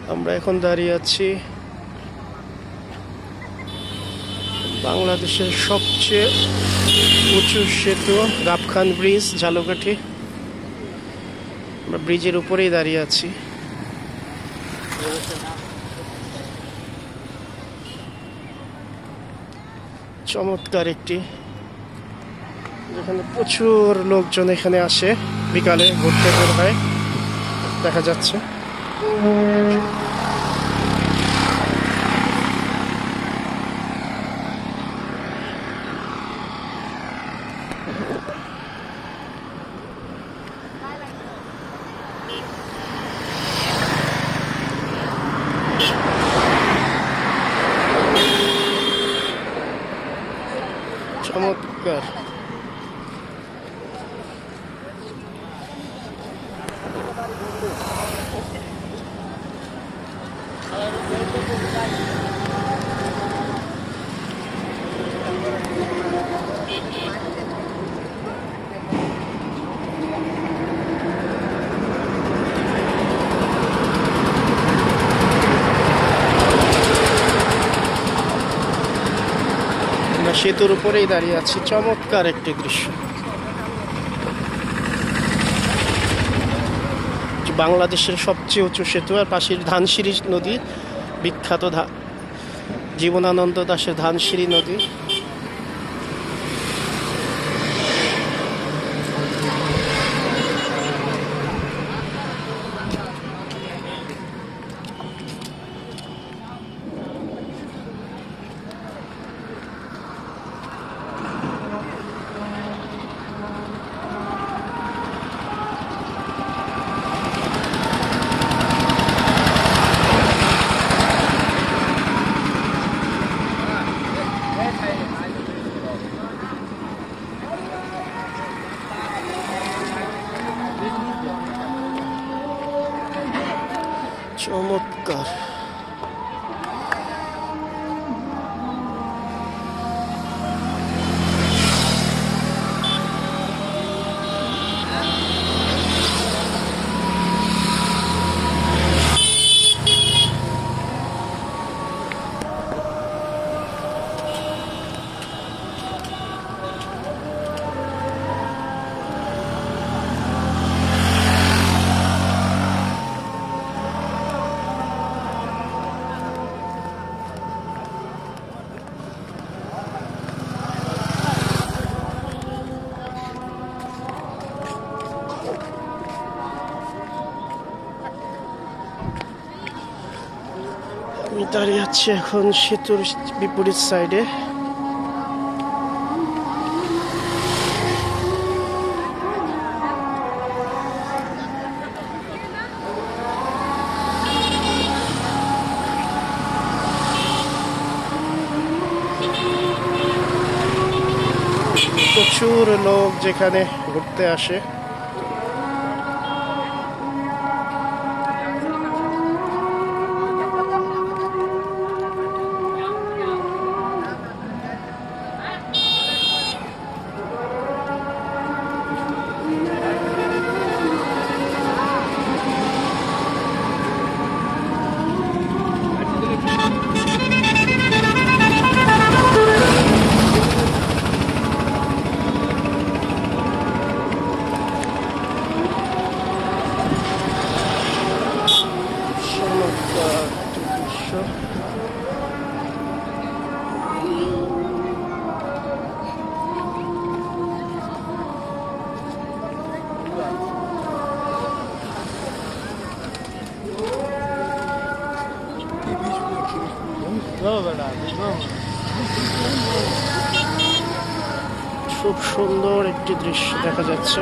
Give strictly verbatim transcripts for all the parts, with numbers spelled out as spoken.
আমরা এখন দাঁড়িয়ে আছি বাংলাদেশের সবচেয়ে উঁচু সেতু গাবখান ব্রিজ ঝালকাঠি। আমরা ব্রিজের উপরেই দাঁড়িয়ে আছি। চমৎকার একটি, যেখানে প্রচুর লোকজন এখানে আসে, বিকালে ঘুরতে বের হয়, দেখা যাচ্ছে। চমৎকার। সেতুর উপরেই দাঁড়িয়ে আছি, চমৎকার একটি দৃশ্য। বাংলাদেশের সবচেয়ে উঁচু সেতু, আর পাশের ধানসিঁড়ি নদী, বিখ্যাত জীবনানন্দ দাশের ধানসিঁড়ি নদী। চমৎকার। আমি দাঁড়িয়ে আছি এখন সেতুর বিপরীত সাইডে। প্রচুর লোক যেখানে ঘুরতে আসে। খুব সুন্দর একটি দৃশ্য দেখা যাচ্ছে।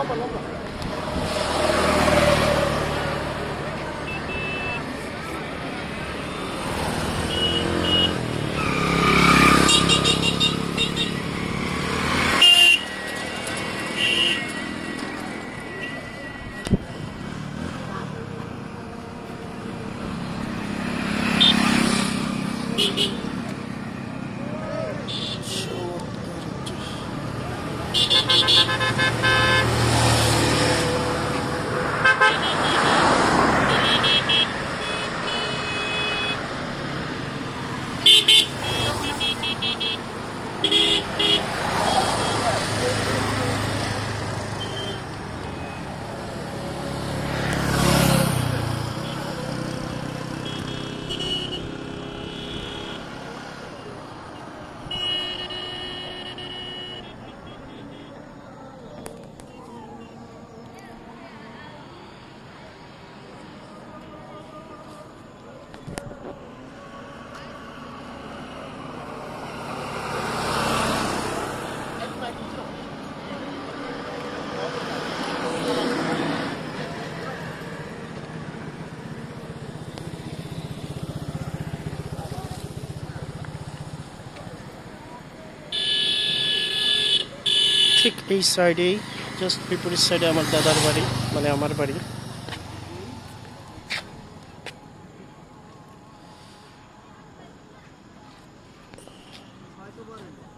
ঠিক এই সাইডেই, জাস্ট বিপরীত সাইডে আমার দাদার বাড়ি, মানে আমার বাড়ি।